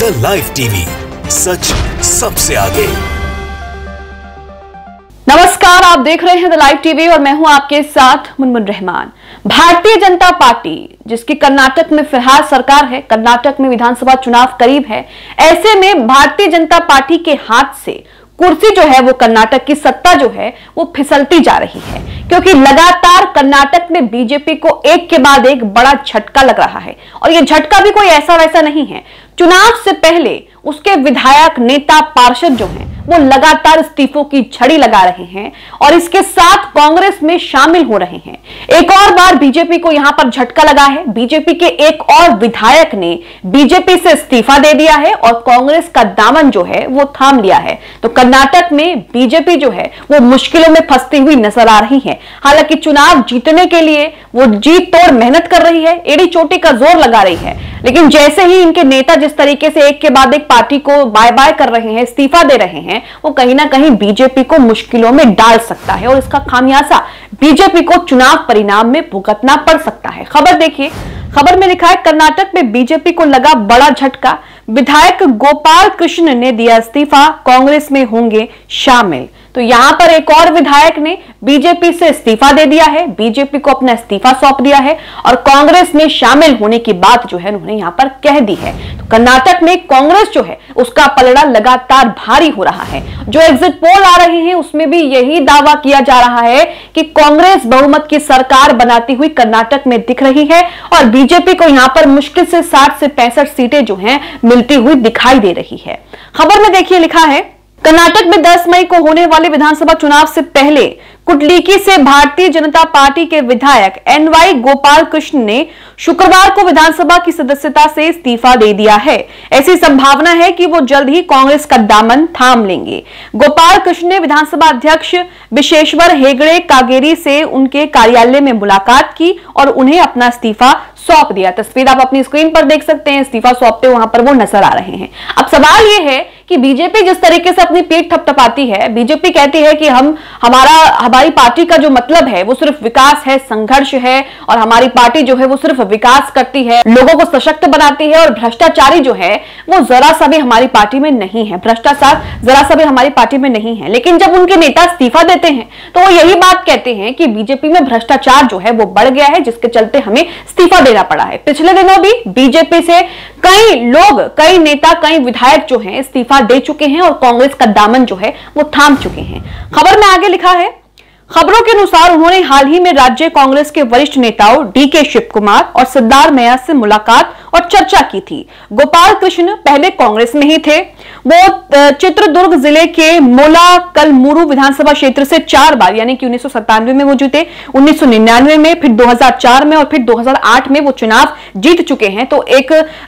The live TV, सच सबसे आगे। नमस्कार, आप देख रहे हैं द लाइव टीवी और मैं हूं आपके साथ मुनमुन रहमान। भारतीय जनता पार्टी जिसकी कर्नाटक में फिलहाल सरकार है, कर्नाटक में विधानसभा चुनाव करीब है, ऐसे में भारतीय जनता पार्टी के हाथ से कुर्सी जो है वो कर्नाटक की सत्ता जो है वो फिसलती जा रही है, क्योंकि लगातार कर्नाटक में बीजेपी को एक के बाद एक बड़ा झटका लग रहा है। और ये झटका भी कोई ऐसा वैसा नहीं है। चुनाव से पहले उसके विधायक, नेता, पार्षद जो हैं वो लगातार इस्तीफों की झड़ी लगा रहे हैं और इसके साथ कांग्रेस में शामिल हो रहे हैं। एक और बार बीजेपी को यहां पर झटका लगा है। बीजेपी के एक और विधायक ने बीजेपी से इस्तीफा दे दिया है और कांग्रेस का दामन जो है वो थाम लिया है। तो कर्नाटक में बीजेपी जो है वो मुश्किलों में फंसती हुई नजर आ रही है। हालांकि चुनाव जीतने के लिए वो जीत तोड़ मेहनत कर रही है, एड़ी चोटी का जोर लगा रही है, लेकिन जैसे ही इनके नेता जिस तरीके से एक के बाद एक पार्टी को बाय बाय कर रहे हैं, इस्तीफा दे रहे हैं, वो कहीं ना कहीं बीजेपी को मुश्किलों में डाल सकता है और इसका खामियाजा बीजेपी को चुनाव परिणाम में भुगतना पड़ सकता है। खबर देखिए, खबर में लिखा है कर्नाटक में बीजेपी को लगा बड़ा झटका, विधायक गोपाल कृष्ण ने दिया इस्तीफा, कांग्रेस में होंगे शामिल। तो यहां पर एक और विधायक ने बीजेपी से इस्तीफा दे दिया है, बीजेपी को अपना इस्तीफा सौंप दिया है और कांग्रेस में शामिल होने की बात जो है उन्होंने यहां पर कह दी है। तो कर्नाटक में कांग्रेस जो है उसका पलड़ा लगातार भारी हो रहा है। जो एग्जिट पोल आ रहे हैं उसमें भी यही दावा किया जा रहा है कि कांग्रेस बहुमत की सरकार बनाती हुई कर्नाटक में दिख रही है और बीजेपी को यहां पर मुश्किल से 60 से 65 सीटें जो हैं मिलती हुई दिखाई दे रही है। खबर में देखिए लिखा है कर्नाटक में 10 मई को होने वाले विधानसभा चुनाव से पहले कुटलिकी से भारतीय जनता पार्टी के विधायक एनवाई गोपाल कृष्ण ने शुक्रवार को विधानसभा की सदस्यता से इस्तीफा दे दिया है। ऐसी संभावना है कि वो जल्द ही कांग्रेस का दामन थाम लेंगे। गोपाल कृष्ण ने विधानसभा अध्यक्ष विशेश्वर हेगड़े कागेरी से उनके कार्यालय में मुलाकात की और उन्हें अपना इस्तीफा सौंप दिया। तस्वीर आप अपनी स्क्रीन पर देख सकते हैं, इस्तीफा सौंपते वहां पर वो नजर आ रहे हैं। अब सवाल ये है कि बीजेपी जिस तरीके से अपनी पीठ थपथपाती है, बीजेपी कहती है कि हमारी पार्टी का जो मतलब है वो सिर्फ विकास है, संघर्ष है और हमारी पार्टी जो है वो सिर्फ विकास करती है, लोगों को सशक्त बनाती है और भ्रष्टाचारी जो है वो जरा सा भी हमारी पार्टी में नहीं है, भ्रष्टाचार जरा सा भी हमारी पार्टी में नहीं है। लेकिन जब उनके नेता इस्तीफा देते हैं तो वो यही बात कहते हैं कि बीजेपी में भ्रष्टाचार जो है वो बढ़ गया है, जिसके चलते हमें इस्तीफा देना पड़ा है। पिछले दिनों भी बीजेपी से कई लोग, कई नेता, कई विधायक जो हैं इस्तीफा दे चुके हैं और कांग्रेस का दामन जो है वो थाम चुके हैं। खबर में आगे लिखा है, खबरों के अनुसार उन्होंने हाल ही में राज्य कांग्रेस के वरिष्ठ नेताओं डीके शिव कुमार और सिद्धार्थ मैया से मुलाकात और चर्चा की थी। गोपाल कृष्ण पहले कांग्रेस में ही थे। वो चित्रदुर्ग जिले के मोलाकलमूरू विधानसभा क्षेत्र से 4 बार यानी कि 1997 में वो जीते, 1999 में, फिर 2004 में और फिर 2008 में वो चुनाव जीत चुके हैं। तो एक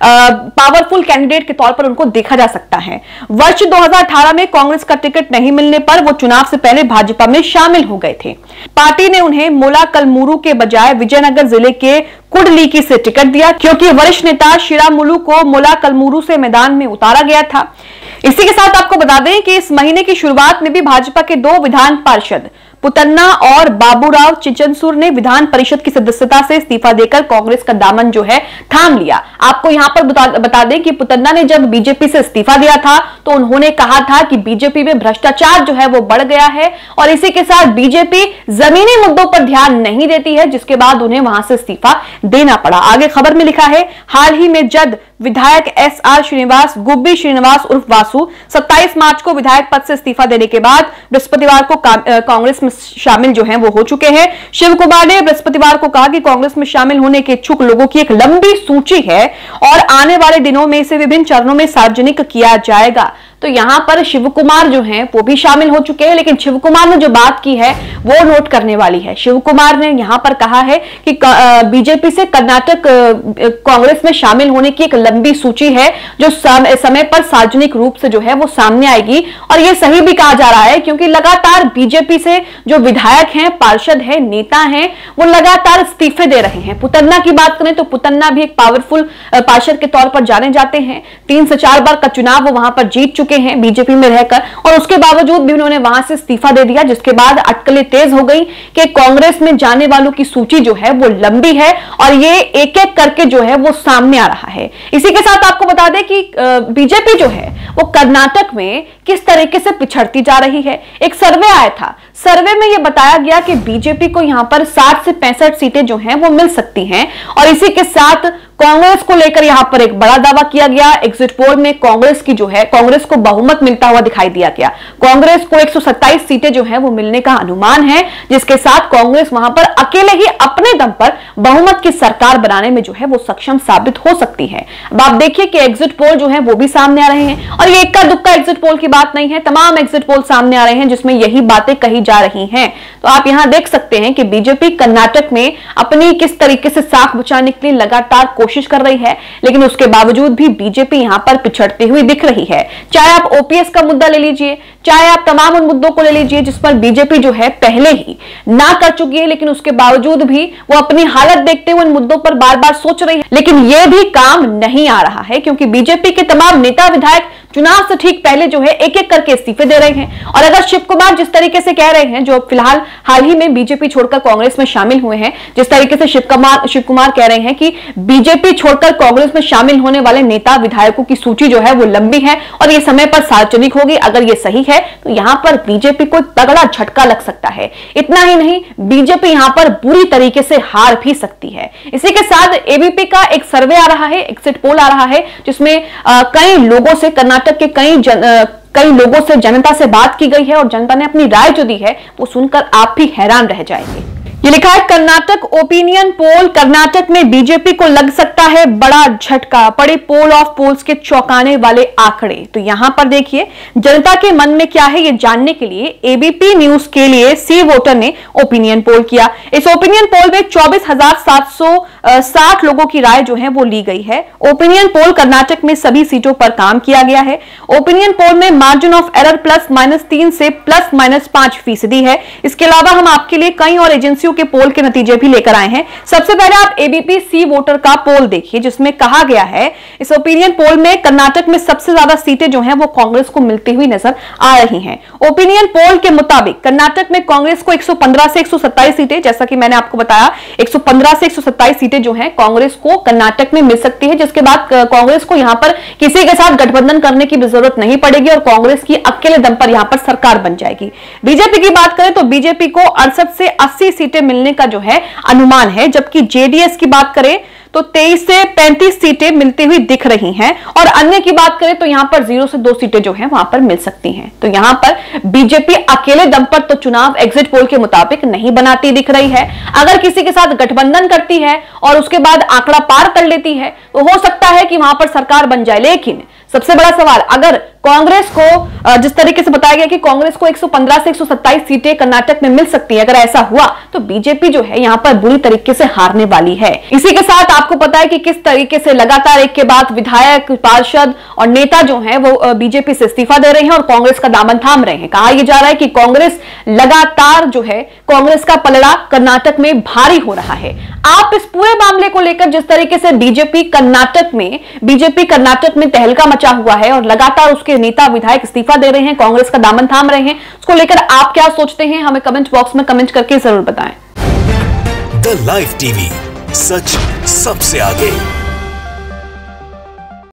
पावरफुल कैंडिडेट के तौर पर उनको देखा जा सकता है। वर्ष 2018 में कांग्रेस का टिकट नहीं मिलने पर वो चुनाव से पहले भाजपा में शामिल हो गए थे। पार्टी ने उन्हें मोलाकलमूरू के बजाय विजयनगर जिले के कुडलीकी से टिकट दिया, क्योंकि वरिष्ठ नेता शिरामुलु को मोलाकलमूरू से मैदान में उतारा गया था। इसी के साथ आपको बता दें कि इस महीने की शुरुआत में भी भाजपा के 2 विधान पार्षद पुतन्ना और बाबूराव चिचनसूर ने विधान परिषद की सदस्यता से इस्तीफा देकर कांग्रेस का दामन जो है थाम लिया। आपको यहां पर बता दें कि पुतन्ना ने जब बीजेपी से इस्तीफा दिया था तो उन्होंने कहा था कि बीजेपी में भ्रष्टाचार जो है वो बढ़ गया है और इसी के साथ बीजेपी जमीनी मुद्दों पर ध्यान नहीं देती है, जिसके बाद उन्हें वहां से इस्तीफा देना पड़ा। आगे खबर में लिखा है, हाल ही में जद विधायक एसआर श्रीनिवास, गुब्बी श्रीनिवास उर्फ वासु 27 मार्च को विधायक पद से इस्तीफा देने के बाद बृहस्पतिवार को कांग्रेस में शामिल जो हैं वो हो चुके हैं। शिव कुमार ने बृहस्पतिवार को कहा कि कांग्रेस में शामिल होने के इच्छुक लोगों की एक लंबी सूची है और आने वाले दिनों में इसे विभिन्न चरणों में सार्वजनिक किया जाएगा। तो यहां पर शिव कुमार जो हैं वो भी शामिल हो चुके हैं, लेकिन शिव कुमार ने जो बात की है वो नोट करने वाली है। शिव कुमार ने यहां पर कहा है कि बीजेपी से कर्नाटक कांग्रेस में शामिल होने की एक लंबी सूची है जो समय पर सार्वजनिक रूप से जो है वो सामने आएगी। और ये सही भी कहा जा रहा है, क्योंकि लगातार बीजेपी से जो विधायक हैं, पार्षद हैं, नेता हैं, वो लगातार इस्तीफे दे रहे हैं। पुतन्ना की बात करें तो पुतन्ना भी एक पावरफुल पार्षद के तौर पर जाने जाते हैं। 3 से 4 बार का चुनाव वो वहां पर जीत चुके हैं बीजेपी में रहकर, और उसके बावजूद भी उन्होंने वहां से इस्तीफा दे दिया, जिसके बाद अटकलें तेज हो गई कि कांग्रेस में जाने वालों की सूची जो है वो लंबी है और ये एक एक करके जो है वो सामने आ रहा है। इसी के साथ आपको बता दें कि बीजेपी जो है वो कर्नाटक में किस तरीके से पिछड़ती जा रही है। एक सर्वे आया था, सर्वे में यह बताया गया कि बीजेपी को यहां पर 60 से 65 सीटें जो हैं वो मिल सकती हैं, और इसी के साथ कांग्रेस को लेकर यहां पर एक बड़ा दावा किया गया। एग्जिट पोल में कांग्रेस की जो है, कांग्रेस को बहुमत मिलता हुआ दिखाई दिया गया। कांग्रेस को 127 सीटें जो है वो मिलने का अनुमान है, जिसके साथ कांग्रेस वहां पर अकेले ही अपने दम पर बहुमत की सरकार बनाने में जो है वो सक्षम साबित हो सकती है। अब आप देखिए कि एग्जिट पोल जो है वो भी सामने आ रहे हैं, और ये इक्का दुक्का एग्जिट पोल की बात नहीं है, तमाम एग्जिट पोल सामने आ रहे हैं जिसमें यही बातें कही जा रही हैं। तो आप यहां देख सकते हैं कि बीजेपी कर्नाटक में अपनी किस तरीके से साख बचाने के लिए लगातार कोशिश कर रही है, लेकिन उसके बावजूद भी बीजेपी यहां पर पिछड़ती हुई दिख रही है। चाहे आप ओपीएस का मुद्दा ले लीजिए, चाहे आप तमाम उन मुद्दों को ले लीजिए जिस पर बीजेपी जो है पहले ही ना कर चुकी है, लेकिन उसके बावजूद भी वो अपनी हालत देखते हुए उन मुद्दों पर बार बार सोच रही है, लेकिन यह भी काम नहीं आ रहा है, क्योंकि बीजेपी के तमाम नेता विधायक चुनाव से ठीक पहले जो है एक एक करके इस्तीफे दे रहे हैं। और अगर शिव कुमार जिस तरीके से कह रहे हैं, जो फिलहाल हाल ही में बीजेपी छोड़कर कांग्रेस में शामिल हुए हैं, जिस तरीके से शिव कुमार कह रहे हैं कि बीजेपी छोड़कर कांग्रेस में शामिल होने वाले नेता विधायकों की सूची जो है वो लंबी है और ये समय पर सार्वजनिक होगी, अगर ये सही है तो यहां पर बीजेपी को तगड़ा झटका लग सकता है। इतना ही नहीं, बीजेपी यहां पर बुरी तरीके से हार भी सकती है। इसी के साथ एबीपी का एक सर्वे आ रहा है, एग्जिट पोल आ रहा है, जिसमें कई लोगों से, कर्नाटक के कई लोगों से, जनता से बात की गई है और जनता ने अपनी राय जो दी है वो सुनकर आप भी हैरान रह जाएंगे। ये लिखा है कर्नाटक ओपिनियन पोल, कर्नाटक में बीजेपी को लग सकता है बड़ा झटका, पड़े पोल ऑफ पोल्स के चौंकाने वाले आंकड़े। तो यहां पर देखिए जनता के मन में क्या है, ये जानने के लिए एबीपी न्यूज के लिए सी वोटर ने ओपिनियन पोल किया। इस ओपिनियन पोल में 24,760 लोगों की राय जो है वो ली गई है। ओपिनियन पोल कर्नाटक में सभी सीटों पर काम किया गया है। ओपिनियन पोल में मार्जिन ऑफ एरर +-3 से +-5% है। इसके अलावा हम आपके लिए कई और एजेंसियों के पोल के नतीजे भी लेकर आए हैं। सबसे पहले आप एबीपी सी वोटर का पोल देखिए, जिसमें कहा गया है इस ओपिनियन पोल में कर्नाटक में सबसे ज्यादा सीटें जो हैं वो कांग्रेस को मिलती हुई नजर आ रही हैं। ओपिनियन पोल के मुताबिक कर्नाटक में कांग्रेस को 115 से 127 सीटें, जैसा कि मैंने आपको बताया 115 से 127 सीटें जो हैं कांग्रेस को कर्नाटक में मिल सकती है, जिसके बाद कांग्रेस को यहां पर किसी के साथ गठबंधन करने की भी जरूरत नहीं पड़ेगी और कांग्रेस की अकेले दम पर यहां पर सरकार बन जाएगी। बीजेपी की बात करें तो बीजेपी को 68 से 80 सीटें मिलने का जो है अनुमान है, जबकि जेडीएस की बात करें तो 23 से 35 सीटें मिलती हुई दिख रही हैं, और अन्य की बात करें तो यहां पर 0 से 2 सीटें जो हैं वहां पर मिल सकती हैं। तो यहां पर बीजेपी अकेले दम पर तो चुनाव एग्जिट पोल के मुताबिक नहीं बनाती दिख रही है। अगर किसी के साथ गठबंधन करती है और उसके बाद आंकड़ा पार कर लेती है तो हो सकता है कि वहां पर सरकार बन जाए, लेकिन सबसे बड़ा सवाल, अगर कांग्रेस को जिस तरीके से बताया गया कि कांग्रेस को 115 से 127 सीटें कर्नाटक में मिल सकती है, अगर ऐसा हुआ तो बीजेपी जो है यहां पर बुरी तरीके से हारने वाली है। इसी के साथ आपको पता है कि किस तरीके से लगातार एक के बाद विधायक, पार्षद और नेता जो हैं वो बीजेपी से इस्तीफा दे रहे हैं और कांग्रेस का दामन थाम रहे हैं। कहा यह जा रहा है कि कांग्रेस लगातार जो है, कांग्रेस का पलड़ा कर्नाटक में भारी हो रहा है। आप इस पूरे मामले को लेकर जिस तरीके से बीजेपी कर्नाटक में तहलका मचा हुआ है और लगातार उसके नेता विधायक इस्तीफा दे रहे हैं, कांग्रेस का दामन थाम रहे हैं, उसको लेकर आप क्या सोचते हैं, हमें कमेंट बॉक्स में कमेंट करके जरूर बताएं। द लाइव टीवी, सच सबसे आगे।